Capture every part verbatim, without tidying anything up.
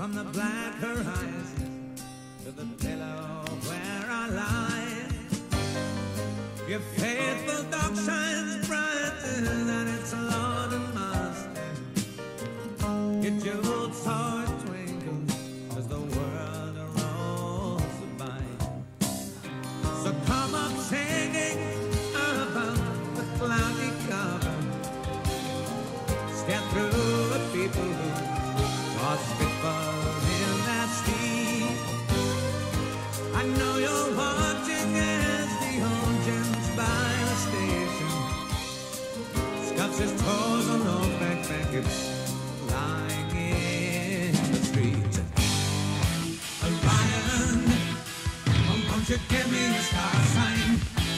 from the black horizon to the pillow where I lie. Your faithful dog shines brighter than its Lord and Master. Your jeweled sword twinkles as the world rolls by. So come up singing about the cloudy cover. Step through a people who was fitful in their speed. I know you're watching as the old gent's by the station scuffs his toes on those back blankets lying in the street. Orion, oh, won't you give me a star sign?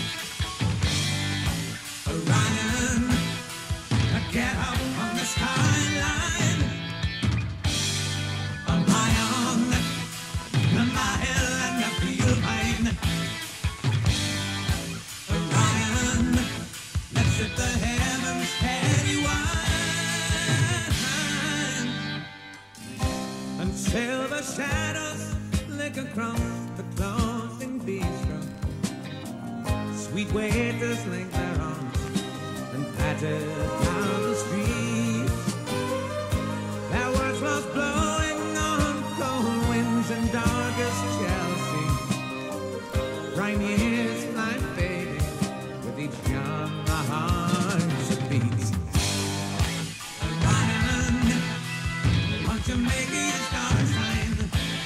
Orion, get up on the skyline. Orion, the mile and the field line. Orion, let's set the heavens steady wide. And silver shadows flick across the closing bistro. Sweet waiters link their arms and patter down the street. Their words was blowing on cold winds in darkest Chelsea. Bright years fly fading with each young heart that beats. Orion, won't you make me a star sign?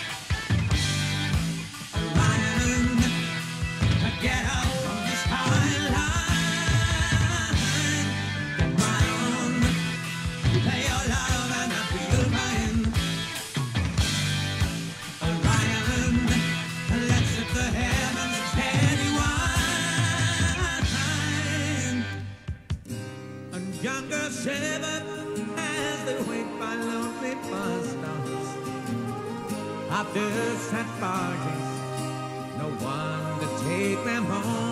Orion, get up on the skyline. Lay your love and I feel mine. Orion, let's set the heavens steady wide. And younger shiver as they wait by lonely bus stops. After sad parties, no one to take them home.